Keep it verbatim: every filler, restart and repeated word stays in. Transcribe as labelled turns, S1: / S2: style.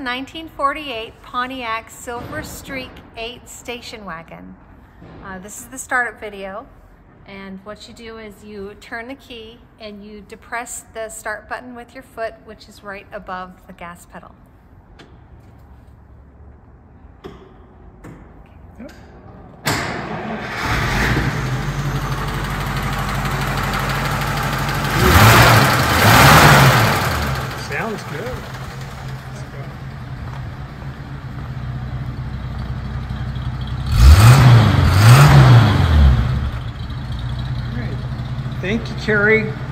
S1: nineteen forty-eight Pontiac Silver Streak eight station wagon. Uh, this is the startup video, and what you do is you turn the key and you depress the start button with your foot, which is right above the gas pedal.
S2: Yep. Sounds good. Let's go. All right. Thank you, Carrie.